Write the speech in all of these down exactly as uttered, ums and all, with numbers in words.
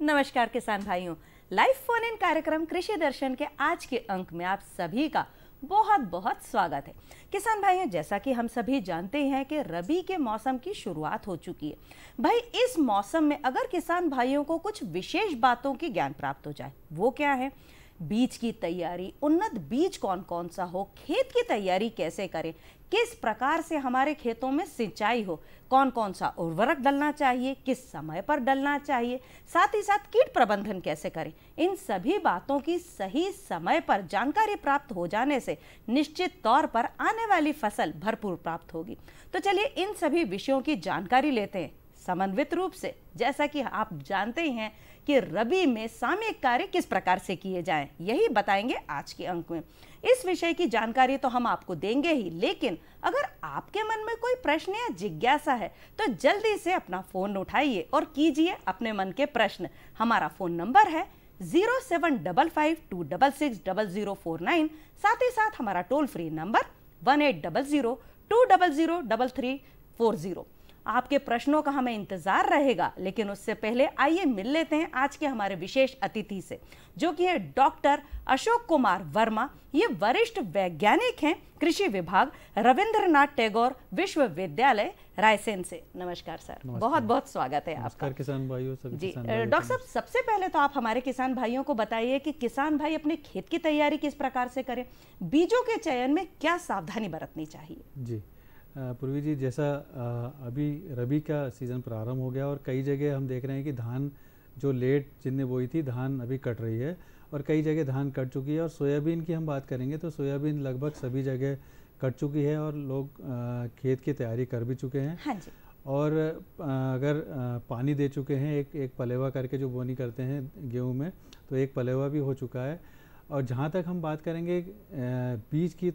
नमस्कार किसान भाइयों, लाइव फोन इन कार्यक्रम कृषि दर्शन के आज के अंक में आप सभी का बहुत बहुत स्वागत है। किसान भाइयों, जैसा कि हम सभी जानते हैं कि रबी के मौसम की शुरुआत हो चुकी है। भाई, इस मौसम में अगर किसान भाइयों को कुछ विशेष बातों की ज्ञान प्राप्त हो जाए, वो क्या है? बीज की तैयारी, उन्नत बीज कौन कौन सा हो, खेत की तैयारी कैसे करें, किस प्रकार से हमारे खेतों में सिंचाई हो, कौन कौन सा उर्वरक डलना चाहिए, किस समय पर डलना चाहिए, साथ ही साथ कीट प्रबंधन कैसे करें, इन सभी बातों की सही समय पर जानकारी प्राप्त हो जाने से निश्चित तौर पर आने वाली फसल भरपूर प्राप्त होगी। तो चलिए इन सभी विषयों की जानकारी लेते हैं समन्वित रूप से। जैसा कि आप जानते हैं कि रबी में सामयिक कार्य किस प्रकार से किए जाएं, यही बताएंगे आज के अंक में। इस विषय की जानकारी तो हम आपको देंगे ही, लेकिन अगर आपके मन में कोई प्रश्न या जिज्ञासा है तो जल्दी से अपना फोन उठाइए और कीजिए अपने मन के प्रश्न। हमारा फोन नंबर है zero seven double five two double six double zero four nine. साथ ही साथ हमारा toll free number one eight double zero two double zero double three four zero. आपके प्रश्नों का हमें इंतजार रहेगा, लेकिन उससे पहले आइए मिल लेते हैं आज के हमारे विशेष अतिथि से, जो कि है डॉक्टर अशोक कुमार वर्मा। ये वरिष्ठ वैज्ञानिक हैं कृषि विभाग, रविंद्रनाथ टैगोर विश्वविद्यालय, रायसेन से। नमस्कार सर, बहुत बहुत स्वागत है आपका। किसान भाइयों सभी जी डॉक्टर साहब, सबसे पहले तो आप हमारे किसान भाइयों को बताइए कि किसान भाई अपने खेत की तैयारी किस प्रकार से करें, बीजों के चयन में क्या सावधानी बरतनी चाहिए? जी पूर्वी जी, जैसा अभी रबी का सीज़न प्रारंभ हो गया और कई जगह हम देख रहे हैं कि धान जो लेट जिनने बोई थी धान अभी कट रही है और कई जगह धान कट चुकी है। और सोयाबीन की हम बात करेंगे तो सोयाबीन लगभग सभी जगह कट चुकी है और लोग खेत की तैयारी कर भी चुके हैं। हाँ जी। और अगर पानी दे चुके हैं, एक एक पलेवा करके जो बोनी करते हैं गेहूँ में, तो एक पलेवा भी हो चुका है। और जहाँ तक हम बात करेंगे बीज की,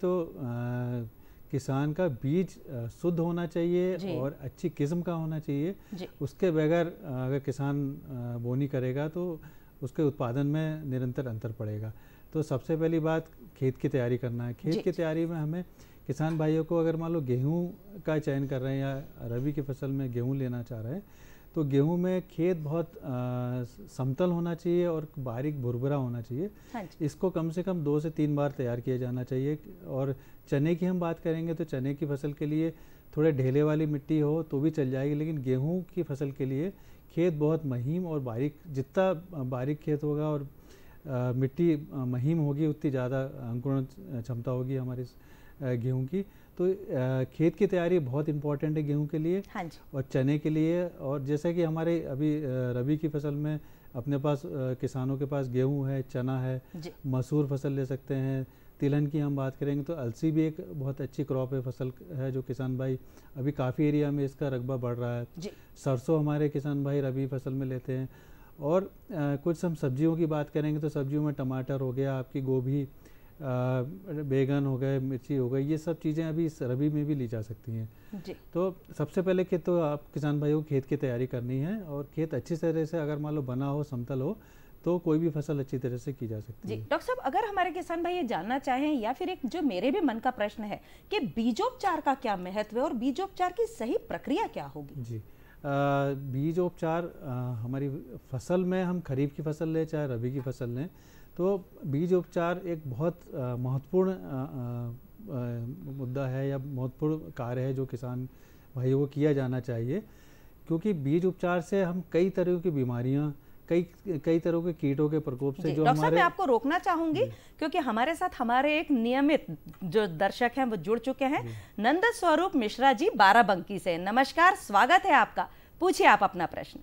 तो किसान का बीज शुद्ध होना चाहिए और अच्छी किस्म का होना चाहिए। उसके बगैर अगर किसान बोनी करेगा तो उसके उत्पादन में निरंतर अंतर पड़ेगा। तो सबसे पहली बात खेत की तैयारी करना है। खेत की तैयारी में हमें किसान भाइयों को, अगर मान लो गेहूं का चयन कर रहे हैं या रबी की फसल में गेहूं लेना चाह रहे हैं, तो गेहूं में खेत बहुत आ, समतल होना चाहिए और बारीक भुरभुरा होना चाहिए। हाँ, इसको कम से कम दो से तीन बार तैयार किया जाना चाहिए। और चने की हम बात करेंगे तो चने की फसल के लिए थोड़े ढेले वाली मिट्टी हो तो भी चल जाएगी, लेकिन गेहूं की फसल के लिए खेत बहुत महीन और बारीक, जितना बारीक खेत होगा और आ, मिट्टी महीन होगी उतनी ज़्यादा अंकुरण क्षमता होगी हमारी गेहूं की। तो खेत की तैयारी बहुत इंपॉर्टेंट है गेहूं के लिए। हाँ जी। और चने के लिए। और जैसा कि हमारे अभी रबी की फसल में अपने पास किसानों के पास गेहूं है, चना है, मसूर फसल ले सकते हैं। तिलहन की हम बात करेंगे तो अलसी भी एक बहुत अच्छी क्रॉप है, फसल है, जो किसान भाई अभी काफ़ी एरिया में इसका रकबा बढ़ रहा है। सरसों हमारे किसान भाई रबी फसल में लेते हैं। और आ, कुछ हम सब्जियों की बात करेंगे तो सब्जियों में टमाटर हो गया, आपकी गोभी, बैगन हो गए, मिर्ची हो गई, ये सब चीज़ें अभी इस रबी में भी ली जा सकती हैं। जी। तो सबसे पहले कि तो आप किसान भाइयों को खेत की तैयारी करनी है और खेत अच्छी तरह से अगर मान लो बना हो, समतल हो, तो कोई भी फसल अच्छी तरह से की जा सकती जी। है। डॉक्टर साहब, अगर हमारे किसान भाई ये जानना चाहें, या फिर एक जो मेरे भी मन का प्रश्न है कि बीजोपचार का क्या महत्व है और बीजोपचार की सही प्रक्रिया क्या होगी? जी, बीजोपचार हमारी फसल में, हम खरीफ की फसल लें चाहे रबी की फसल लें, तो बीज उपचार एक बहुत महत्वपूर्ण मुद्दा है या महत्वपूर्ण कार्य है जो किसान भाइयों को किया जाना चाहिए। क्योंकि बीज उपचार से हम कई तरह की बीमारियां, कई कई तरह के कीटों के प्रकोप से जो हमारे, मैं आपको रोकना चाहूंगी क्योंकि हमारे साथ हमारे एक नियमित जो दर्शक हैं वो जुड़ चुके हैं, नंद स्वरूप मिश्रा जी बाराबंकी से। नमस्कार, स्वागत है आपका, पूछिए आप अपना प्रश्न।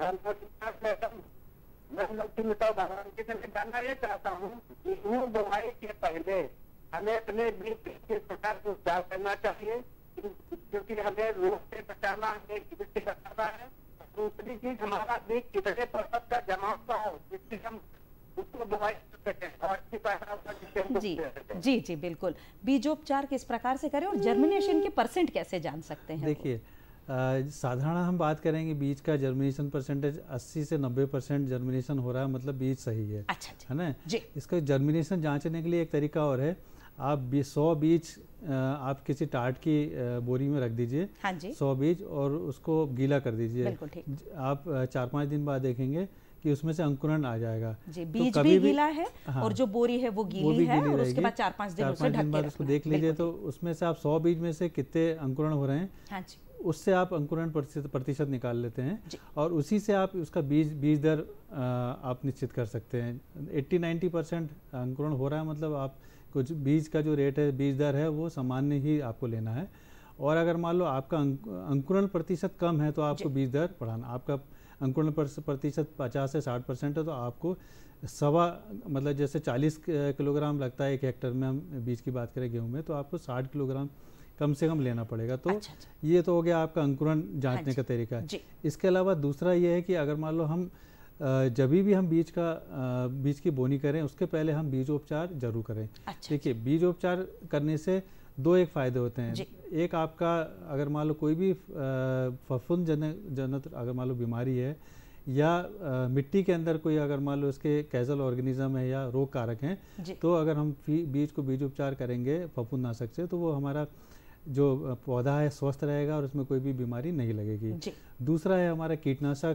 मैं बाराबंकी से जानना ये चाहता हूँ कि गेहूं बुआई के पहले हमें अपने बीज किस प्रकार से उपचार करना चाहिए, क्योंकि हमें रोग से बचाना, हमें कीट से बचाना है। दूसरी चीज, हमारा बीज कितने प्रतिशत का जमाव का हो जिससे हम उसको बुआई कर सकें और अच्छी पैदावार। जी जी जी बिल्कुल। बीजोपचार किस प्रकार से करें और जर्मिनेशन के परसेंट कैसे जान सकते हैं? देखिए, साधारण हम बात करेंगे बीज का जर्मिनेशन परसेंटेज अस्सी से नब्बे परसेंट जर्मिनेशन हो रहा है, मतलब बीज सही है। अच्छा, है ना। इसका जर्मिनेशन जांचने के लिए एक तरीका और है, आप सौ बीज आप किसी टाट की बोरी में रख दीजिए। हाँ जी। सौ बीज और उसको गीला कर दीजिए। आप चार पाँच दिन बाद देखेंगे कि उसमें से अंकुरण आ जाएगा। जी, बीज तो भी गीला है, हाँ, और जो बोरी है वो गीली, वो भी है, और उसके बाद चार पाँच दिन उसे ढक के उसको देख लीजिए, तो उसमें से आप सौ बीज में से कितने अंकुरण हो रहे हैं, हाँ जी, उससे आप अंकुरण प्रतिशत निकाल लेते हैं और उसी से आप उसका बीज बीज दर आप निश्चित कर सकते हैं। अस्सी नब्बे परसेंट अंकुरण हो रहा है, मतलब आप कुछ बीज का जो रेट है, बीज दर है, वो सामान्य ही आपको लेना है। और अगर मान लो आपका अंकुरण प्रतिशत कम है तो आपको बीज दर बढ़ाना। आपका अंकुरण प्रतिशत पचास से साठ परसेंट है तो आपको सवा मतलब जैसे चालीस किलोग्राम लगता है एक हेक्टर में, हम बीज की बात करें गेहूं में, तो आपको साठ किलोग्राम कम से कम लेना पड़ेगा। तो अच्छा, अच्छा। ये तो हो गया आपका अंकुरण जांचने हाँ का तरीका है। इसके अलावा दूसरा ये है कि अगर मान लो हम जब भी हम बीज का बीज की बोनी करें उसके पहले हम बीजोपचार जरूर करें। अच्छा, देखिए बीजोपचार करने से दो एक फ़ायदे होते हैं। एक, आपका अगर मान लो कोई भी फफूंद जनित जनित अगर मान लो बीमारी है या आ, मिट्टी के अंदर कोई अगर मान लो इसके कैजल ऑर्गेनिज्म है या रोग कारक हैं, तो अगर हम बीज को बीजोपचार करेंगे फफूंदनाशक से तो वो हमारा जो पौधा है स्वस्थ रहेगा और उसमें कोई भी बीमारी नहीं लगेगी। दूसरा है हमारा कीटनाशक,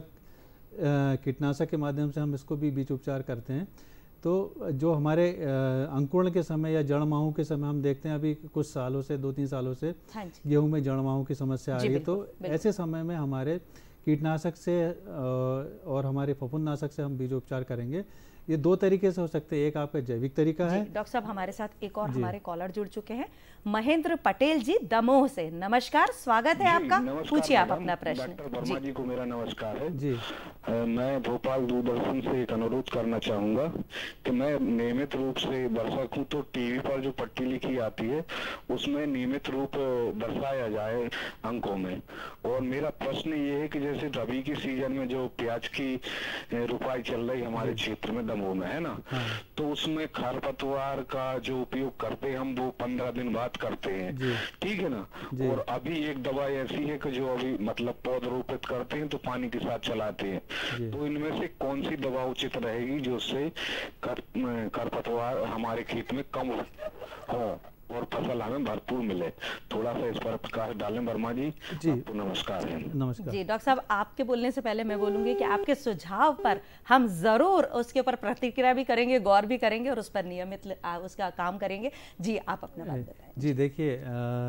कीटनाशक के माध्यम से हम इसको भी बीज उपचार करते हैं। तो जो हमारे अंकुरण के समय या जड़ माहू के समय हम देखते हैं अभी कुछ सालों से, दो तीन सालों से हाँ गेहूं में जड़ माहू की समस्या आ रही है, तो ऐसे समय में हमारे कीटनाशक से और हमारे फफूंदनाशक से हम बीजोपचार करेंगे। ये दो तरीके से हो सकते हैं, एक आपका जैविक तरीका है। डॉक्टर साहब हमारे साथ एक और हमारे कॉलर जुड़ चुके हैं, महेंद्र पटेल जी दमोह से। नमस्कार, स्वागत है आपका, पूछिए आप अपना प्रश्न। डॉक्टर वर्मा जी को मेरा नमस्कार है जी। आ, मैं भोपाल दूरदर्शन से एक अनुरोध करना चाहूंगा कि मैं नियमित रूप से दर्शक हूँ, तो टीवी पर जो पट्टी लिखी आती है उसमें नियमित रूप दर्शाया जाए अंकों में। और मेरा प्रश्न ये है कि जैसे रबी की सीजन में जो प्याज की रुपाई चल रही हमारे क्षेत्र में दमोह में है ना, हाँ। तो उसमें खरपतवार का जो उपयोग करते हैं हम वो पंद्रह दिन बाद करते हैं, ठीक है ना। और अभी एक दवाई ऐसी है कि जो अभी मतलब पौध रोपित करते हैं तो पानी के साथ चलाते हैं, तो इनमें से कौन सी दवा उचित रहेगी जो उससे कर, खरपतवार हमारे खेत में कम हो और फसल हमें भरपूर मिले? थोड़ा सा इस पर प्रकाश डालें वर्मा जी। जी आपको नमस्कार है। नमस्कार जी। डॉक्टर साहब आपके बोलने से पहले मैं बोलूंगी कि आपके सुझाव पर हम जरूर उसके ऊपर प्रतिक्रिया भी करेंगे, गौर भी करेंगे और उस पर नियमित उसका काम करेंगे। जी आप अपना बात बताएं। जी देखिए,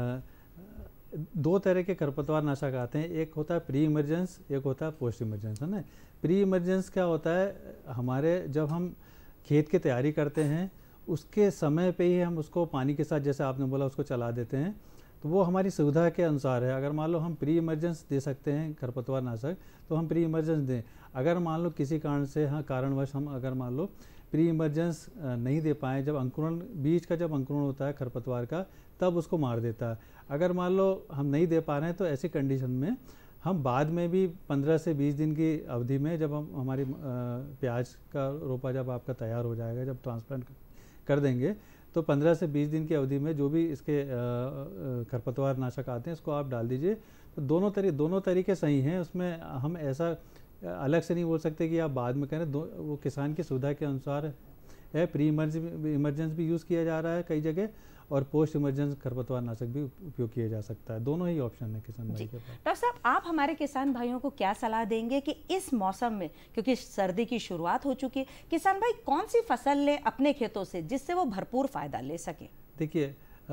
दो तरह के खरपतवार नाशक आते हैं, एक होता है प्री इमरजेंस, एक होता है पोस्ट इमरजेंस, है ना। प्री इमरजेंस क्या होता है, हमारे जब हम खेत की तैयारी करते हैं उसके समय पे ही हम उसको पानी के साथ, जैसे आपने बोला, उसको चला देते हैं, तो वो हमारी सुविधा के अनुसार है। अगर मान लो हम प्री इमरजेंस दे सकते हैं खरपतवार नाशक तो हम प्री इमरजेंस दें। अगर मान लो किसी कारण से, हाँ कारणवश हम अगर मान लो प्री इमरजेंस नहीं दे पाएँ, जब अंकुरण बीज का जब अंकुरण होता है खरपतवार का तब उसको मार देता है। अगर मान लो हम नहीं दे पा रहे हैं तो ऐसी कंडीशन में हम बाद में भी पंद्रह से बीस दिन की अवधि में, जब हम हमारी प्याज का रोपा जब आपका तैयार हो जाएगा, जब ट्रांसप्लांट कर देंगे, तो पंद्रह से बीस दिन की अवधि में जो भी इसके खरपतवार नाशक आते हैं इसको आप डाल दीजिए। तो दोनों तरी दोनों तरीके सही हैं, उसमें हम ऐसा अलग से नहीं बोल सकते कि आप बाद में करें। दो वो किसान की सुविधा के अनुसार है। प्री इमरजेंस भी यूज़ किया जा रहा है कई जगह और पोस्ट इमरजेंस खरपतवार नाशक भी उपयोग किया जा सकता है। दोनों ही ऑप्शन है किसान भाई के पास। डॉक्टर साहब आप हमारे किसान भाइयों को क्या सलाह देंगे कि इस मौसम में, क्योंकि सर्दी की शुरुआत हो चुकी है, किसान भाई कौन सी फसल ले अपने खेतों से जिससे वो भरपूर फायदा ले सके? देखिए,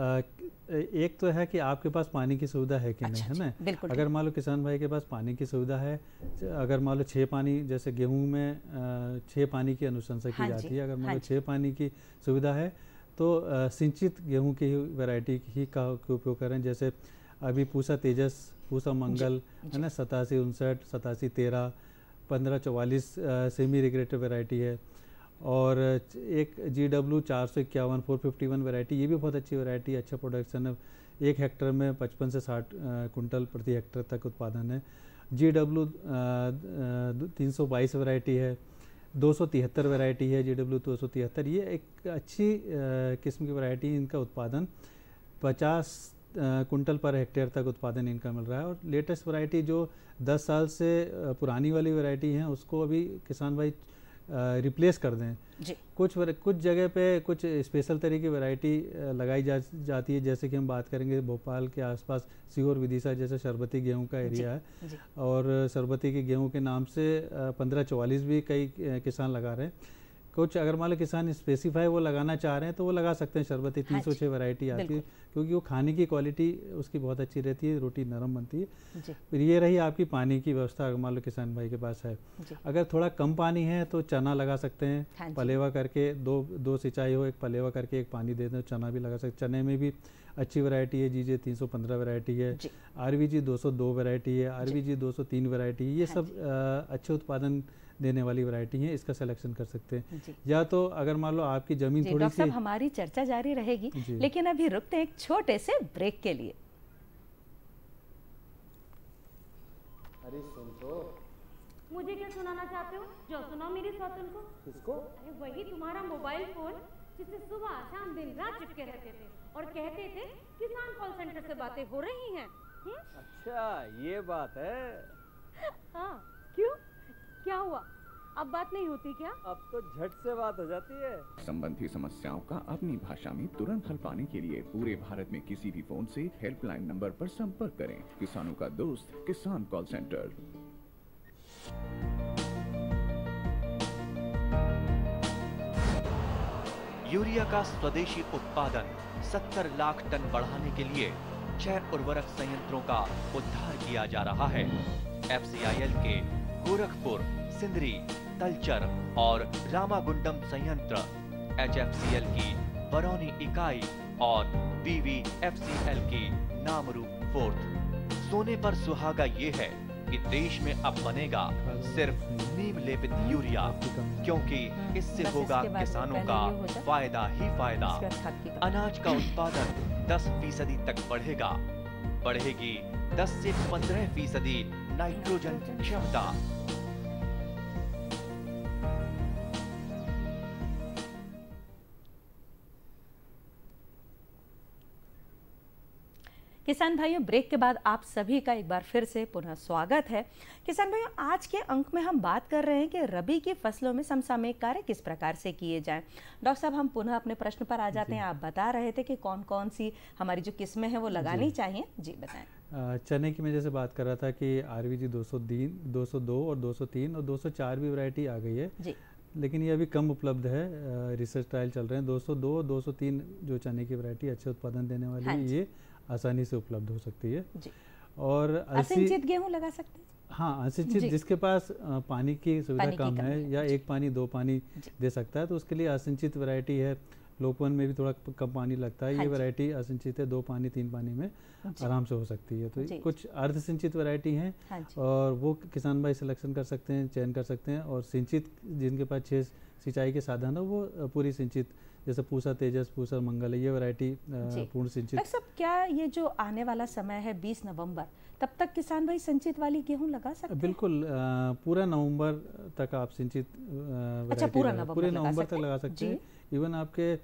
एक तो है कि आपके पास पानी की सुविधा है कि अच्छा, नहीं, है ना। बिल्कुल। अगर मान लो किसान भाई के पास पानी की सुविधा है, अगर मान लो छः पानी, जैसे गेहूं में छः पानी की अनुशंसा की जाती है, अगर मान लो छः पानी की सुविधा है तो सिंचित गेहूं की वैरायटी ही का उपयोग करें। जैसे अभी पूसा तेजस, पूसा मंगल, है ना, सतासी उनसठ, सतासी तेरह, पंद्रह चौवालीस सेमी रिग्रेटेड वैरायटी है। और एक जी डब्ल्यू चार सौ इक्यावन फोर फिफ्टी वन वैरायटी, ये भी बहुत अच्छी वैरायटी है, अच्छा प्रोडक्शन है। एक हेक्टर में पचपन से साठ कुंटल प्रति हेक्टर तक उत्पादन है। जी डब्ल्यू तीन सौ बाईस वैरायटी है। दो सौ तिहत्तर वैरायटी है, जी डब्ल्यू दो सौ तिहत्तर, ये एक अच्छी किस्म की वैरायटी। इनका उत्पादन पचास कुंटल पर हेक्टेयर तक उत्पादन इनका मिल रहा है। और लेटेस्ट वैरायटी जो दस साल से पुरानी वाली वैरायटी हैं उसको अभी किसान भाई रिप्लेस कर दें। जी। कुछ वर, कुछ जगह पे कुछ स्पेशल तरह की वैरायटी लगाई जा जाती है, जैसे कि हम बात करेंगे भोपाल के आसपास सीहोर विदिशा जैसे शरबती गेहूं का एरिया है, जी। और शरबती के गेहूं के नाम से पंद्रह चौवालीस भी कई किसान लगा रहे हैं। कुछ अगर मान लो किसान स्पेसिफाई वो लगाना चाह रहे हैं तो वो लगा सकते हैं। शरबती तीन सौ छः वैरायटी आती है, क्योंकि वो खाने की क्वालिटी उसकी बहुत अच्छी रहती है, रोटी नरम बनती है। फिर ये रही आपकी पानी की व्यवस्था, अगर मान लो किसान भाई के पास है। अगर थोड़ा कम पानी है तो चना लगा सकते हैं, पलेवा करके दो दो सिंचाई हो, एक पलेवा करके एक पानी दे दें, चना भी लगा सकते। चने में भी अच्छी वैरायटी है, जीजे तीन सौ पंद्रह वैरायटी है, आरवीजी दो सौ दो वैरायटी है, आरवीजी दो सौ तीन वैरायटी है। ये सब आ, अच्छे उत्पादन देने वाली वैरायटी है, इसका सिलेक्शन कर सकते हैं। या तो अगर मान लो आपकी जमीन थोड़ी सी, हमारी चर्चा जारी रहेगी, लेकिन अभी रुकते हैं एक छोटे से ब्रेक के लिए। अरे सुन तो, मुझे क्या सुनाना चाहते हो? जो सुनाओ मेरी सौतन को। किसको? अरे वही तुम्हारा मोबाइल फोन जिससे सुबह शाम दिन रात चिपके रहते थे और कहते थे किसान कॉल सेंटर से बातें हो रही हैं। हुँ? अच्छा ये बात है। हाँ, क्यों? क्या हुआ? अब बात नहीं होती क्या? अब तो झट से बात हो जाती है। संबंधी समस्याओं का अपनी भाषा में तुरंत हल पाने के लिए पूरे भारत में किसी भी फोन से हेल्पलाइन नंबर पर संपर्क करें। किसानों का दोस्त किसान कॉल सेंटर। यूरिया का स्वदेशी उत्पादन सत्तर लाख टन बढ़ाने के लिए छह उर्वरक संयंत्रों का उद्धार किया जा रहा है। एफ सी आई एल के गोरखपुर, सिंदरी, तलचर और रामागुंडम संयंत्र, एच एफ सी एल की बरौनी इकाई और B V F C L की नामरू फोर्थ। सोने पर सुहागा ये है कि देश में अब बनेगा सिर्फ नीम लेपित यूरिया, क्योंकि इससे होगा किसानों का फायदा ही फायदा। अनाज का उत्पादन दस फीसदी तक बढ़ेगा, बढ़ेगी दस से पंद्रह फीसदी नाइट्रोजन क्षमता। किसान भाइयों, ब्रेक के बाद आप सभी का एक बार फिर से पुनः स्वागत है। किसान भाइयों, आज के अंक में हम बात कर रहे हैं कि रबी की फसलों में समसामयिक कार्य किस प्रकार से किए जाएं। डॉक्टर साहब, हम पुनः अपने प्रश्न पर आ जाते हैं। आप बता रहे थे कि कौन कौन सी हमारी जो किस्में हैं वो लगानी चाहिए। जी बताएं। चने की मैं जैसे बात कर रहा था कि आरवीजी दो सौ तीन, दो सौ दो और दो सौ तीन और दो सौ चार भी वैरायटी आ गई है जी, लेकिन ये अभी कम उपलब्ध है। रिसर्च ट्रायल चल रहे हैं। दो सौ दो और दो सौ तीन जो चने की वैरायटी अच्छे उत्पादन देने वाली है, ये आसानी से उपलब्ध हो सकती है जी। और असिंचित गेहूं लगा सकते हैं। हाँ, असिंचित जिसके पास पानी की सुविधा कम है या एक पानी दो पानी दे सकता है, तो उसके लिए असिंचित वैरायटी है। लोपवन में भी थोड़ा कम पानी लगता है, ये वैरायटी असिंचित है, दो पानी तीन पानी में आराम से हो सकती है। तो कुछ अर्ध सिंचित वैरायटी हैं और वो किसान भाई सिलेक्शन कर सकते हैं, चयन कर सकते हैं। और सिंचित जिनके पास छः सिंचाई के साधन है वो पूरी सिंचित, जैसे पूसा तेजस, पूसा मंगल है, ये वैरायटी पूर्ण सिंचित। सब क्या ये जो आने वाला समय है बीस नवंबर, तब तक किसान भाई सिंचित वाली गेहूं लगा सकते हैं? बिल्कुल, पूरा नवंबर तक आप सिंचित अच्छा, पूरा नवंबर पूरे नवंबर तक लगा सकते हैं। इवन आपके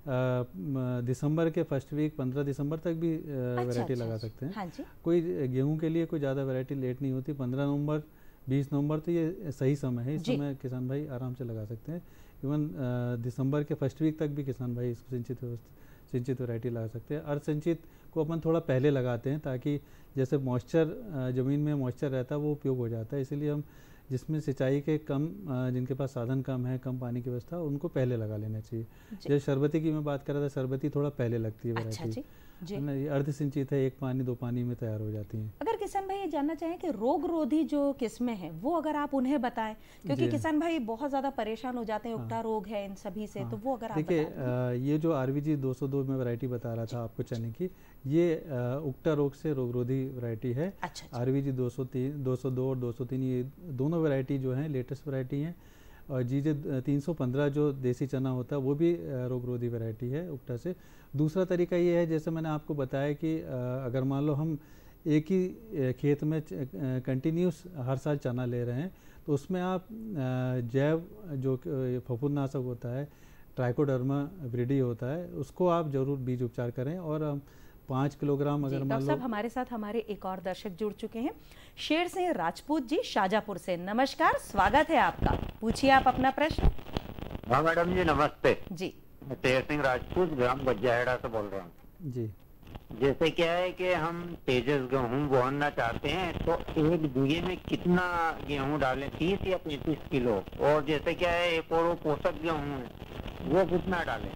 दिसंबर के फर्स्ट वीक पंद्रह दिसंबर तक भी वैरायटी अच्छा, लगा सकते हैं। हाँ जी। कोई गेहूं के लिए कोई ज़्यादा वैरायटी लेट नहीं होती। पंद्रह नवंबर बीस नवंबर तो ये सही समय है, इस समय किसान भाई आराम से लगा सकते हैं। इवन दिसंबर के फर्स्ट वीक तक भी किसान भाई इसको सिंचित सिंचित वैरायटी लगा सकते हैं। अर्ध सिंचित को अपन थोड़ा पहले लगाते हैं ताकि जैसे मॉइस्चर ज़मीन में मॉइस्चर रहता है वो उपयोग हो जाता है। इसीलिए हम जिसमें सिंचाई के कम, जिनके पास साधन कम है, कम पानी की व्यवस्था, उनको पहले लगा लेना चाहिए। जैसे शरबती की मैं बात कर रहा था, शरबती थोड़ा पहले लगती है वैरायटी। अच्छा जी। ना, ये अर्ध सिंचित है, एक पानी दो पानी में तैयार हो जाती हैं। अगर किसान भाई ये जानना चाहें कि रोग रोधी जो किस्में हैं वो अगर आप उन्हें बताएं, क्योंकि किसान भाई बहुत ज़्यादा परेशान हो जाते हैं, उगटा रोग है इन सभी से, तो वो अगर आप देखिए, ये जो आरवीजी दो सौ दो में वैरायटी बता रहा था आपको चने की, ये उगटा रोग से रोग रोधी वैरायटी है। आरवीजी दो सौ तीन, दो सौ दो और दो सौ तीन, ये दोनों वैरायटी जो है लेटेस्ट वैरायटी हैं। और जीजे तीन सौ पंद्रह जो देसी चना होता है वो भी रोग रोधी वैरायटी है उगटा से। दूसरा तरीका ये है, जैसे मैंने आपको बताया कि अगर मान लो हम एक ही खेत में कंटिन्यूस हर साल चना ले रहे हैं, तो उसमें आप जैव जो फफूंदनाशक होता है, ट्राइकोडर्मा विरिडी होता है, उसको आप ज़रूर बीज उपचार करें। और पाँच किलोग्राम जी, अगर मान डॉक्टर लो। साहब हमारे साथ हमारे एक और दर्शक जुड़ चुके हैं, शेर सिंह राजपूत जी शाजापुर से। नमस्कार, स्वागत है आपका, पूछिए आप अपना प्रश्न। हाँ मैडम जी नमस्ते। जी मैं शेर सिंह राजपूत ग्राम गज्जाहेड़ा से बोल रहा हूँ। जी जैसे क्या है कि हम तेजस गेहूँ बोना चाहते हैं तो एक बीघे में कितना गेहूँ डालें, तीस या पैंतीस किलो? और जैसे क्या है एक और वो पोषक गेहूँ है वो कितना डालें?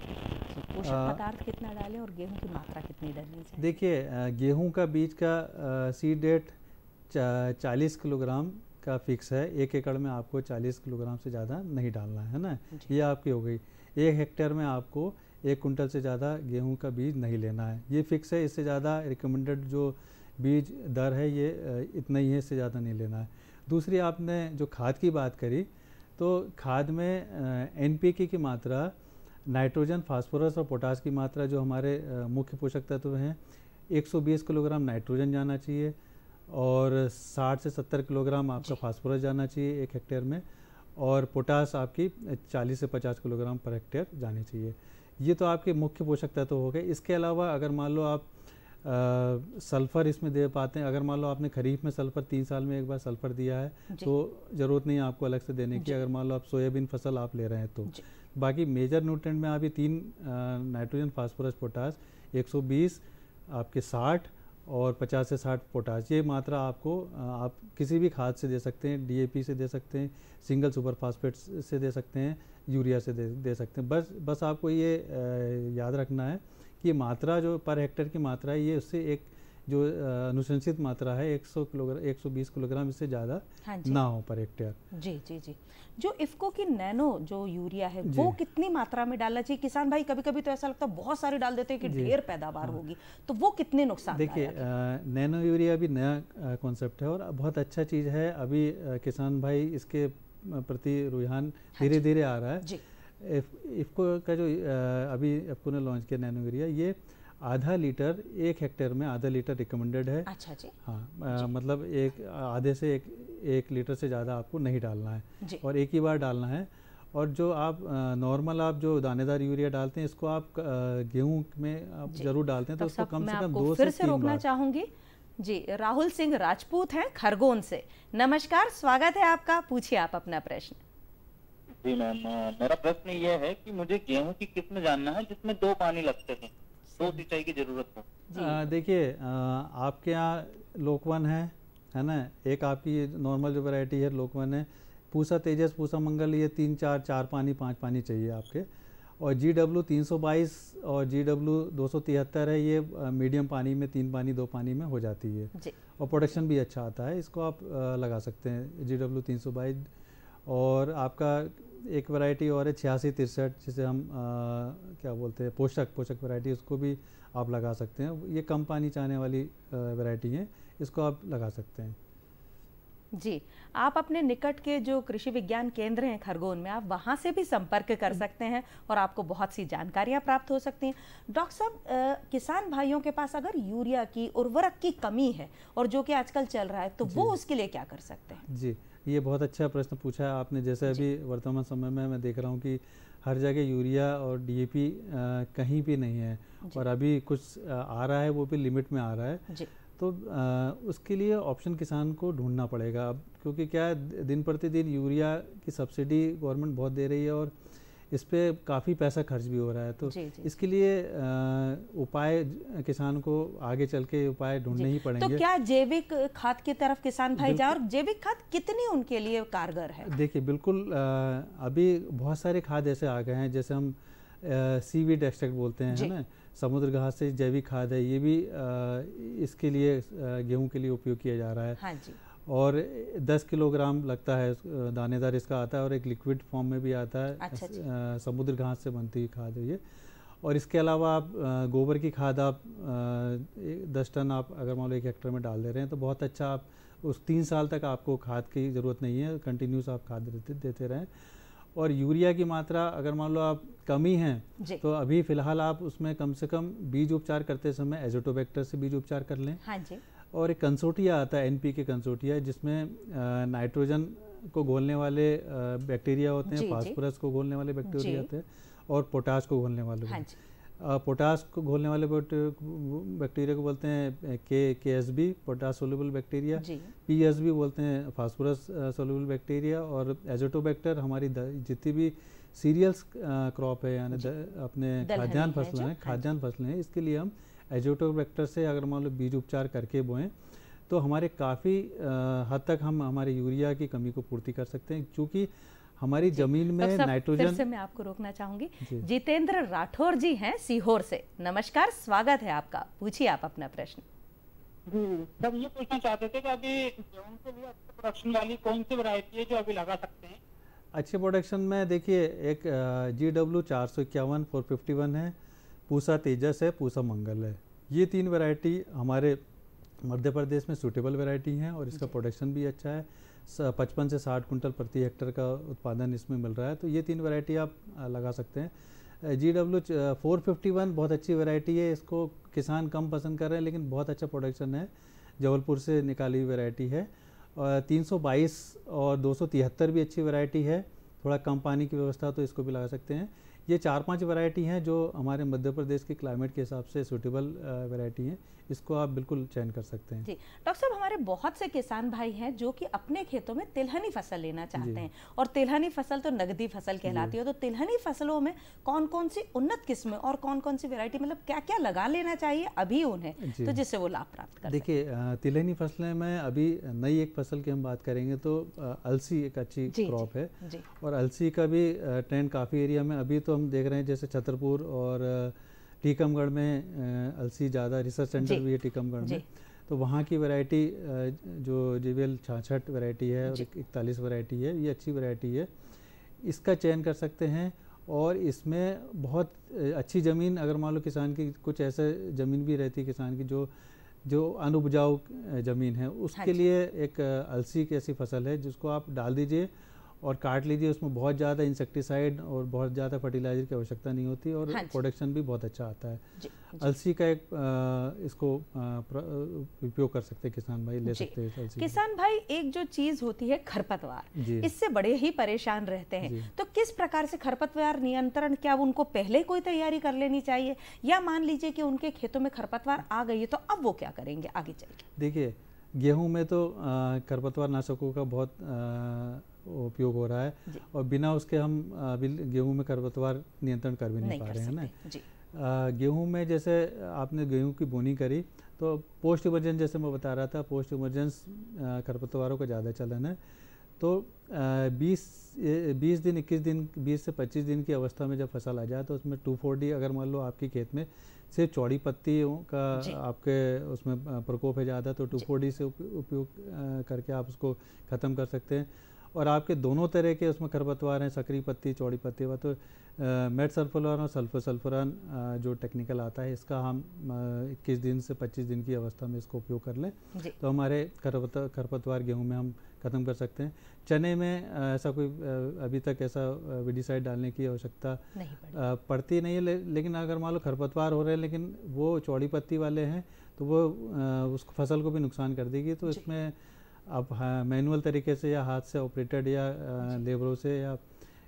पोषक आ, पदार्थ कितना डालें और गेहूं की मात्रा कितनी डालनी चाहिए? देखिए अ, गेहूं का बीज का सीड रेट चालीस किलोग्राम का फिक्स है। एक एकड़ में आपको चालीस किलोग्राम से ज़्यादा नहीं डालना है ना। ये आपकी हो गई। एक हेक्टेयर में आपको एक कुंटल से ज़्यादा गेहूं का बीज नहीं लेना है, ये फिक्स है। इससे ज़्यादा रिकमेंडेड जो बीज दर है ये अ, इतना ही है, इससे ज़्यादा नहीं लेना है। दूसरी आपने जो खाद की बात करी, तो खाद में एन पी के की मात्रा, नाइट्रोजन, फास्फोरस और पोटास की मात्रा जो हमारे अ, मुख्य पोषक तत्व हैं, एक सौ बीस किलोग्राम नाइट्रोजन जाना चाहिए और साठ से सत्तर किलोग्राम आपका फास्फोरस जाना चाहिए एक हेक्टेयर में, और पोटास आपकी चालीस से पचास किलोग्राम पर हेक्टेयर जानी चाहिए। ये तो आपके मुख्य पोषक तत्व हो गए। इसके अलावा अगर मान लो आप आ, सल्फ़र इसमें दे पाते हैं, अगर मान लो आपने खरीफ में सल्फ़र तीन साल में एक बार सल्फ़र दिया है तो ज़रूरत नहीं है आपको अलग से देने की, अगर मान लो आप सोयाबीन फसल आप ले रहे हैं तो। बाकी मेजर न्यूट्रिएंट में अभी तीन नाइट्रोजन, फास्फोरस, पोटास, एक सौ बीस आपके साठ और पचास से साठ पोटास, ये मात्रा आपको आप किसी भी खाद से दे सकते हैं, डी ए पी से दे सकते हैं, सिंगल सुपर फास्फेट से दे सकते हैं, यूरिया से दे दे सकते हैं। बस बस आपको ये आ, याद रखना है कि मात्रा जो पर हेक्टेयर की मात्रा है, ये उससे एक जो अनुशंसित मात्रा है एक सौ किलोग्राम एक सौ बीस किलोग्राम, इससे ज़्यादा हाँ ना हो पर हेक्टेयर। जी जी जी जो इफ्को की नैनो जो यूरिया है वो कितनी मात्रा में डालना चाहिए? किसान भाई कभी कभी तो ऐसा लगता है बहुत सारी डाल देते हैं कि ढेर पैदावार होगी, तो वो कितने नुकसान? देखिए नैनो यूरिया भी नया कॉन्सेप्ट है और बहुत अच्छा चीज़ है। अभी आ, किसान भाई इसके प्रति रुझान धीरे धीरे आ रहा है। जी। इफ्को का जो आ, अभी इफ्को ने लॉन्च किया नैनो यूरिया, ये आधा लीटर एक हेक्टेयर में आधा लीटर रिकमेंडेड है। अच्छा जी। हाँ आ, मतलब एक आधे से एक एक लीटर से ज़्यादा आपको नहीं डालना है और एक ही बार डालना है। और जो आप नॉर्मल आप जो दानेदार यूरिया डालते हैं, इसको आप गेहूं में आप जरूर डालते हैं तो उसको कम से कम दो से फिर से रोकना चाहूंगी। जी, राहुल सिंह राजपूत हैं खरगोन से। नमस्कार, स्वागत है आपका, पूछिए आप अपना प्रश्न। जी मैम, मेरा प्रश्न ये है कि मुझे गेहूं की किस्म जानना है जिसमें दो पानी लगते हैं, दो सिंचाई की जरूरत हो। देखिए आपके यहाँ लोकवन है है ना, एक आपकी नॉर्मल जो वैरायटी है लोकवन है, पूसा तेजस, पूसा मंगल, ये तीन चार चार पानी पाँच पानी चाहिए आपके। और जी डब्ल्यू तीन सौ बाईस और जी डब्ल्यू दो सौ तिहत्तर है, ये मीडियम पानी में तीन पानी दो पानी में हो जाती है जी। और प्रोडक्शन भी अच्छा आता है, इसको आप लगा सकते हैं जी डब्ल्यू तीन सौ बाईस। और आपका एक वैरायटी और है छियासी तिरसठ, जिसे हम आ, क्या बोलते हैं पोषक पोषक वैरायटी, उसको भी आप लगा सकते हैं। ये कम पानी चाहने वाली वैरायटी है, इसको आप लगा सकते हैं। जी, आप अपने निकट के जो कृषि विज्ञान केंद्र हैं खरगोन में, आप वहाँ से भी संपर्क कर सकते हैं और आपको बहुत सी जानकारियाँ प्राप्त हो सकती हैं। डॉक्टर साहब, किसान भाइयों के पास अगर यूरिया की उर्वरक की कमी है और जो कि आजकल चल रहा है, तो वो उसके लिए क्या कर सकते हैं? जी, ये बहुत अच्छा प्रश्न पूछा है आपने। जैसे अभी वर्तमान समय में मैं देख रहा हूँ कि हर जगह यूरिया और डी ए पी कहीं भी नहीं है, और अभी कुछ आ रहा है वो भी लिमिट में आ रहा है जी। तो आ, उसके लिए ऑप्शन किसान को ढूंढना पड़ेगा अब, क्योंकि क्या है दिन प्रतिदिन यूरिया की सब्सिडी गवर्नमेंट बहुत दे रही है और इस पे काफ़ी पैसा खर्च भी हो रहा है। तो जी, जी। इसके लिए आ, उपाय किसान को आगे चल के उपाय ढूंढने ही पड़ेंगे। तो क्या जैविक खाद की तरफ किसान भाई जाए, और जैविक खाद कितनी उनके लिए कारगर है? देखिए बिल्कुल, आ, अभी बहुत सारे खाद ऐसे आ गए हैं, जैसे हम सीवीड एक्सट्रैक्ट बोलते हैं, है ना, समुद्र घास से जैविक खाद है, ये भी आ, इसके लिए गेहूं के लिए उपयोग किया जा रहा है। हाँ जी। और दस किलोग्राम लगता है दानेदार इसका आता है, और एक लिक्विड फॉर्म में भी आता है। अच्छा आ, समुद्र घास से बनती हुई खाद है ये। और इसके अलावा आप आ, गोबर की खाद आप दस टन आप अगर मान लो एक हेक्टेयर में डाल दे रहे हैं तो बहुत अच्छा, आप उस तीन साल तक आपको खाद की ज़रूरत नहीं है, कंटिन्यूस आप खाद देते देते रहें। और यूरिया की मात्रा अगर मान लो आप कमी है तो अभी फ़िलहाल आप उसमें कम से कम बीज उपचार करते समय एजोटोबैक्टर से बीज उपचार कर लें। हाँ जी। और एक कंसोटिया आता है, एन पी के कंसोटिया, जिसमें नाइट्रोजन को घोलने वाले बैक्टीरिया होते हैं, फास्फोरस को घोलने वाले बैक्टीरिया होते हैं, और पोटाश को घोलने वाले। हाँ पोटास को घोलने वाले बैक्टीरिया को बोलते हैं के K S B, potash soluble bacteria. P S B बोलते हैं फास्फोरस सोल्यूबल बैक्टीरिया। और एजोटोबैक्टर हमारी जितनी भी सीरियल्स क्रॉप है, यानी अपने खाद्यान्न फसलें हैं, खाद्यान्न फसलें हैं, इसके लिए हम एजोटोबैक्टर से अगर मान लो बीज उपचार करके बोएं तो हमारे काफ़ी हद तक हम हमारे यूरिया की कमी को पूर्ति कर सकते हैं, क्योंकि हमारी जमीन में नाइट्रोजन। फिर से मैं आपको रोकना चाहूंगी। जितेंद्र राठौर जी हैं सीहोर से। नमस्कार, स्वागत है आपका, पूछिए आप अपना प्रश्न। जी सर, ये पूछना चाहते थे कि अभी गेहूं के लिए अच्छी प्रोडक्शन वाली कौन सी वैरायटी है जो अभी लगा सकते हैं? अच्छे प्रोडक्शन में देखिए, एक जी डब्ल्यू चार सौ इक्यावन फोर फिफ्टी वन है, पूसा तेजस है, पूसा मंगल है। ये तीन वैरायटी हमारे मध्य प्रदेश में सूटेबल वैरायटी हैं और इसका प्रोडक्शन भी अच्छा है। पचपन से साठ कुंटल प्रति हेक्टर का उत्पादन इसमें मिल रहा है, तो ये तीन वैरायटी आप लगा सकते हैं। G W four fifty one बहुत अच्छी वैरायटी है, इसको किसान कम पसंद कर रहे हैं लेकिन बहुत अच्छा प्रोडक्शन है, जबलपुर से निकाली हुई वैरायटी है। और तीन सौ बाईस और दो सौ तिहत्तर भी अच्छी वैरायटी है, थोड़ा कम पानी की व्यवस्था तो इसको भी लगा सकते हैं। ये चार पांच वैरायटी हैं जो हमारे मध्य प्रदेश के क्लाइमेट के हिसाब से सूटेबल वैरायटी हैं, इसको आप बिल्कुल चयन कर सकते हैं। जी डॉक्टर साहब, हमारे बहुत से किसान भाई हैं जो कि अपने खेतों में तिलहनी फसल लेना चाहते हैं, और तिलहनी फसल तो नगदी फसल कहलाती है, तो तिलहनी फसलों में कौन कौन सी उन्नत किस्में और कौन कौन सी वैरायटी, मतलब क्या क्या लगा लेना चाहिए अभी उन्हें, तो जिससे वो लाभ प्राप्त कर? देखिए, तिलहनी फसलें में अभी नई एक फसल की हम बात करेंगे तो अलसी एक अच्छी क्रॉप है, और अलसी का भी ट्रेंड काफ़ी एरिया में अभी तो हम देख रहे हैं, जैसे छतरपुर और टीकमगढ़ में अलसी ज़्यादा, रिसर्च सेंटर भी है टीकमगढ़ में, तो वहाँ की वैरायटी जो जीवीएल छाछठ वैरायटी है और इकतालीस वैरायटी है, ये अच्छी वैरायटी है, इसका चयन कर सकते हैं। और इसमें बहुत अच्छी ज़मीन, अगर मान लो किसान की कुछ ऐसे ज़मीन भी रहती है किसान की जो जो अनुपजाऊ ज़मीन है, उसके लिए एक अलसी की ऐसी फसल है जिसको आप डाल दीजिए और काट लीजिए। उसमें बहुत ज़्यादा इंसेक्टिसाइड और बहुत ज़्यादा फर्टिलाइजर की आवश्यकता नहीं होती और हाँ प्रोडक्शन भी बहुत अच्छा आता है। जी, जी। अलसी का एक आ, इसको उपयोग कर सकते हैं किसान भाई, ले सकते हैं अलसी। किसान भाई, एक जो चीज़ होती है खरपतवार, इससे बड़े ही परेशान रहते हैं, तो किस प्रकार से खरपतवार नियंत्रण, क्या उनको पहले कोई तैयारी कर लेनी चाहिए, या मान लीजिए कि उनके खेतों में खरपतवार आ गई है तो अब वो क्या करेंगे आगे चल के? देखिए, गेहूँ में तो खरपतवार नाशकों का बहुत आ, उपयोग हो रहा है, और बिना उसके हम अभी गेहूं में खरपतवार नियंत्रण कर भी नहीं, नहीं पा रहे हैं ना। गेहूं में जैसे आपने गेहूं की बोनी करी तो पोस्ट इमरजेंस, जैसे मैं बता रहा था, पोस्ट इमरजेंस खरपतवारों का ज़्यादा चलन है, तो बीस बीस दिन इक्कीस दिन बीस से पच्चीस दिन की अवस्था में जब फसल आ जाए तो उसमें टू फोर डी, अगर मान लो आपके खेत में सिर्फ चौड़ी पत्तियों का आपके उसमें प्रकोप है ज़्यादा, तो टू फोर डी से उपयोग करके आप उसको ख़त्म कर सकते हैं। और आपके दोनों तरह के उसमें खरपतवार हैं, सकरी पत्ती, चौड़ी पत्ती, व तो मेट सल्फोरान और सल्फर सल्फोरान जो टेक्निकल आता है, इसका हम इक्कीस दिन से पच्चीस दिन की अवस्था में इसको उपयोग कर लें तो हमारे खरपत खरपतवार गेहूं में हम ख़त्म कर सकते हैं। चने में ऐसा कोई अभी तक ऐसा विडिसाइड डालने की आवश्यकता नहीं पड़ती नहीं है, ले, लेकिन अगर मान लो खरपतवार हो रहे हैं लेकिन वो चौड़ी पत्ती वाले हैं तो वो उस फसल को भी नुकसान कर देगी, तो इसमें आप हाँ, मैनुअल तरीके से या हाथ से ऑपरेटेड या लेबरों से या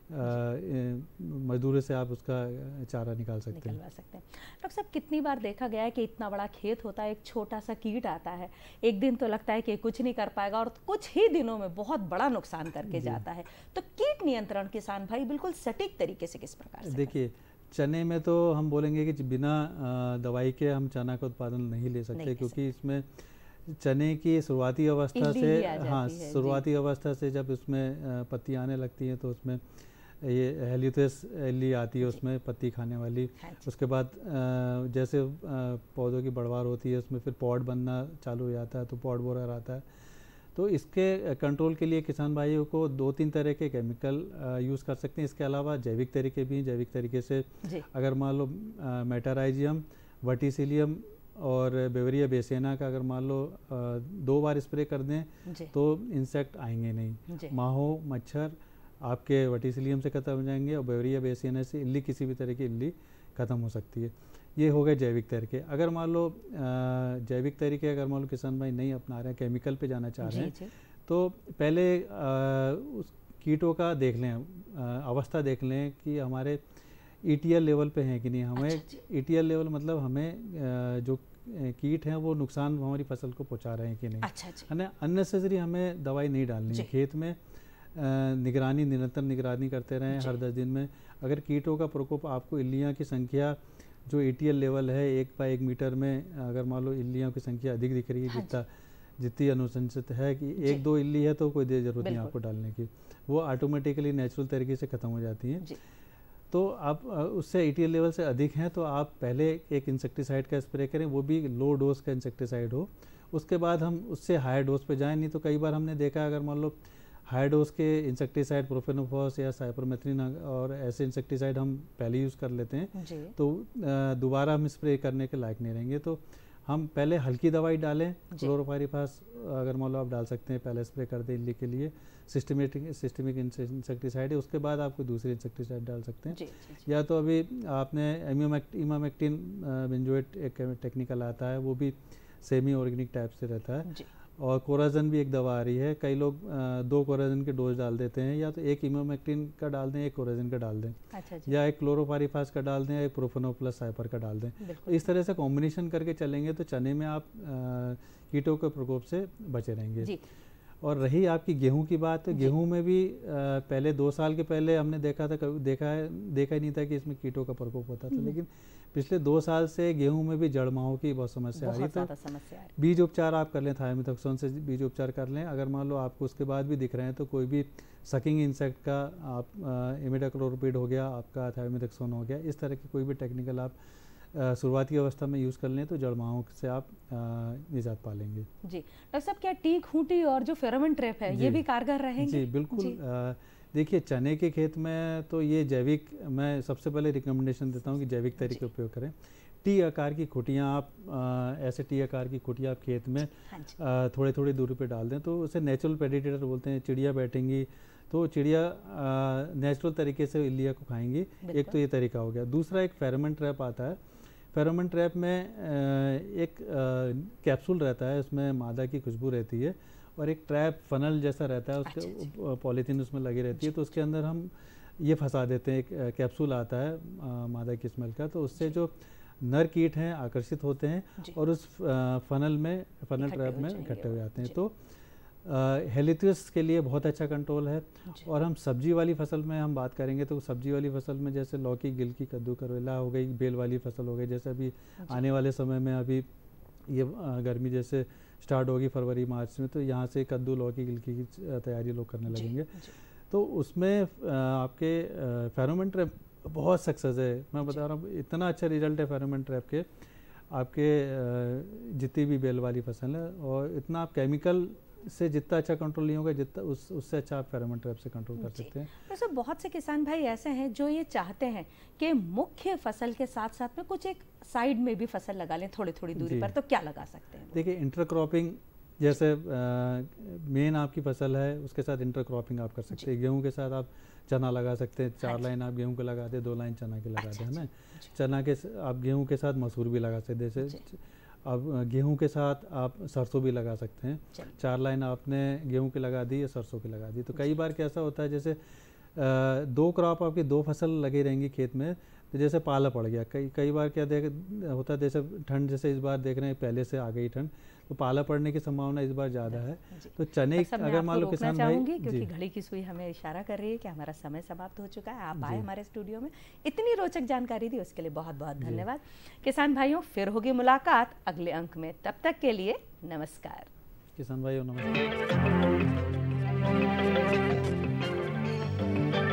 मजदूरों से आप उसका चारा निकाल सकते हैं सकते हैं डॉक्टर साहब, कितनी बार देखा गया है कि इतना बड़ा खेत होता है, एक छोटा सा कीट आता है, एक दिन तो लगता है कि कुछ नहीं कर पाएगा और कुछ ही दिनों में बहुत बड़ा नुकसान करके जाता है, तो कीट नियंत्रण किसान भाई बिल्कुल सटीक तरीके से किस प्रकार से? देखिए, चने में तो हम बोलेंगे कि बिना दवाई के हम चना का उत्पादन नहीं ले सकते, क्योंकि इसमें चने की शुरुआती अवस्था से हाँ शुरुआती अवस्था से जब उसमें पत्ती आने लगती है तो उसमें ये हेलियोथेस एली आती है, उसमें पत्ती खाने वाली। उसके बाद जैसे पौधों की बढ़वार होती है उसमें फिर पॉड बनना चालू हो जाता है, तो पॉड बोरर आता है। तो इसके कंट्रोल के लिए किसान भाइयों को दो तीन तरह के केमिकल यूज़ कर सकते हैं। इसके अलावा जैविक तरीके भी, जैविक तरीके से अगर मान लो मेटाराइजियम, वर्टिसिलियम और बेवरिया बेसियाना का अगर मान लो दो बार स्प्रे कर दें तो इंसेक्ट आएंगे नहीं। माहो मच्छर आपके वर्टिसिलियम से खत्म हो जाएंगे और बेवरिया बेसियाना से इल्ली, किसी भी तरह की इल्ली खत्म हो सकती है। ये हो गए जैविक तरीके। अगर मान लो जैविक तरीके अगर मान लो किसान भाई नहीं अपना रहे हैं, केमिकल पे जाना चाह रहे हैं, तो पहले आ, उस कीटों का देख लें, अवस्था देख लें कि हमारे ईटीएल लेवल पे हैं कि नहीं। हमें अच्छा ईटीएल लेवल मतलब हमें अ, जो कीट हैं वो नुकसान हमारी फसल को पहुंचा रहे हैं कि नहीं, अच्छा जी। है ना। अननेसेसरी हमें दवाई नहीं डालनी है। खेत में अ, निगरानी, निरंतर निगरानी करते रहें हर दस दिन में। अगर कीटों का प्रकोप आपको इल्लियाँ की संख्या जो ईटीएल लेवल है एक बाई एक मीटर में, अगर मान लो इल्लियों की संख्या अधिक दिख रही है, हाँ जितना जितनी अनुशंसित है कि एक दो इल्ली है तो कोई देर जरूरत नहीं आपको डालने की, वो ऑटोमेटिकली नेचुरल तरीके से ख़त्म हो जाती हैं। तो आप उससे ईटीएल लेवल से अधिक हैं तो आप पहले एक इंसेक्टिसाइड का स्प्रे करें, वो भी लो डोज का इंसेक्टिसाइड हो। उसके बाद हम उससे हाई डोज पे जाएं। नहीं तो कई बार हमने देखा अगर मान लो हाई डोज के इंसेक्टिसाइड प्रोफेनोफॉस या साइपरमेथ्रिन और ऐसे इंसेक्टिसाइड हम पहले यूज़ कर लेते हैं तो दोबारा हम स्प्रे करने के लायक नहीं रहेंगे। तो हम पहले हल्की दवाई डालें, क्लोरोपाइरीफास अगर मान लो आप डाल सकते हैं, पहले स्प्रे कर दें इल्ली के लिए, सिस्टमेटिक सिस्टमिक इंसेक्टिसाइड है, उसके बाद आप कोई दूसरी इंसेक्टिसाइड डाल सकते हैं। जी, जी, जी। या तो अभी आपने इमामेक्टिन बेंजोएट एक टेक्निकल आता है, वो भी सेमी ऑर्गेनिक टाइप से रहता है। और कोराजन भी एक दवा आ रही है, कई लोग आ, दो कोराजन के डोज डाल देते हैं, या तो एक इमामेक्टिन का डाल दें, एक कोराजन का डाल दें, अच्छा या एक क्लोरोपाइरीफास का डाल दें, या एक प्रोफेनो प्लस साइपर का डाल दें। तो इस तरह से कॉम्बिनेशन करके चलेंगे तो चने में आप आ, कीटों के प्रकोप से बचे रहेंगे जी। और रही आपकी गेहूं की बात, तो गेहूं में भी आ, पहले दो साल के पहले हमने देखा था, कभी देखा है देखा ही नहीं था कि इसमें कीटों का प्रकोप होता था, लेकिन पिछले दो साल से गेहूं में भी जड़ माहों की बहुत समस्या आ रही है। तो बीज उपचार आप कर लें, थायोमिथाक्सोन से बीज उपचार कर लें। अगर मान लो आपको उसके बाद भी दिख रहे हैं तो कोई भी सकिंग इंसेक्ट का आप इमिडाक्लोरोपिड हो गया, आपका थायोमिथाक्सोन हो गया, इस तरह की कोई भी टेक्निकल आप शुरुआती अवस्था में यूज़ कर लें तो जड़ माहों से आप निजात पा लेंगे जी। डॉक्टर साहब, क्या टीक, खूंटी और जो फेरोमोन ट्रैप है ये भी कारगर रहेंगे? जी बिल्कुल। देखिए चने के खेत में तो ये जैविक, मैं सबसे पहले रिकमेंडेशन देता हूँ कि जैविक तरीके उपयोग करें। टी आकार की खुटियाँ आप आ, ऐसे टी आकार की खुटियाँ आप खेत में आ, थोड़े थोड़ी दूरी पे डाल दें तो उसे नेचुरल प्रेडिटेटर बोलते हैं। चिड़िया बैठेंगी तो चिड़िया नेचुरल तरीके से इल्लिया को खाएंगी। एक तो ये तरीका हो गया। दूसरा एक फेरोमोन ट्रैप आता है। फेरोमोन ट्रैप में एक कैप्सूल रहता है, उसमें मादा की खुशबू रहती है और एक ट्रैप फनल जैसा रहता है, उसके पॉलीथीन उसमें लगी रहती है, तो उसके अंदर हम ये फंसा देते हैं। एक कैप्सूल आता है मादा की स्मेल का, तो उससे जो नर कीट हैं आकर्षित होते हैं और उस फनल में फनल ट्रैप में इकट्ठे हो जाते हैं। तो हेलिथ्रियस के लिए बहुत अच्छा कंट्रोल है। और हम सब्जी वाली फसल में हम बात करेंगे तो सब्जी वाली फसल में जैसे लौकी, गिलकी, कद्दू, करेला हो गई, बेल वाली फसल हो गई, जैसे अभी आने वाले समय में अभी ये गर्मी जैसे स्टार्ट होगी फरवरी मार्च में, तो यहाँ से कद्दू, लौकी, गिलकी की तैयारी लोग करने लगेंगे। तो उसमें आपके फेरोमोन ट्रैप बहुत सक्सेस है, मैं बता रहा हूँ, इतना अच्छा रिजल्ट है फेरोमोन ट्रैप के आपके जितनी भी बेल वाली फसल है। और इतना आप केमिकल से जितना अच्छा कंट्रोल नहीं होगा जितना उस उससे अच्छा आप फेरोमोन ट्रैप से कंट्रोल कर सकते हैं। वैसे बहुत से किसान भाई ऐसे हैं जो ये चाहते हैं कि मुख्य फसल के साथ साथ में कुछ एक साइड में भी फसल लगा लें थोड़ी थोड़ी दूरी पर, तो क्या लगा सकते हैं? देखिए इंटरक्रॉपिंग, जैसे मेन आपकी फसल है उसके साथ इंटरक्रॉपिंग आप कर सकते हैं। गेहूं के साथ आप चना लगा सकते हैं, चार लाइन आप गेहूं के लगा दे, दो लाइन चना के लगा दे, है ना। चना के आप गेहूं के साथ मसूर भी लगा सकते हैं, जैसे अब गेहूं के साथ आप सरसों भी लगा सकते हैं। चार लाइन आपने गेहूं की लगा दी या सरसों की लगा दी। तो कई बार कैसा होता है, जैसे आ, दो क्रॉप आपकी दो फसल लगी रहेंगी खेत में, तो जैसे पाला पड़ गया। कई कई बार क्या देख होता है, जैसे ठंड जैसे इस बार देख रहे हैं पहले से आ गई ठंड, तो पाला पड़ने की संभावना इस बार ज़्यादा है। तो चने अगर मान लो किसान भाई, क्योंकि घड़ी की सुई हमें इशारा कर रही है कि हमारा समय समाप्त हो चुका है। आप आए हमारे स्टूडियो में, इतनी रोचक जानकारी दी उसके लिए बहुत बहुत धन्यवाद। किसान भाइयों, फिर होगी मुलाकात अगले अंक में, तब तक के लिए नमस्कार। किसान भाइयों नमस्कार।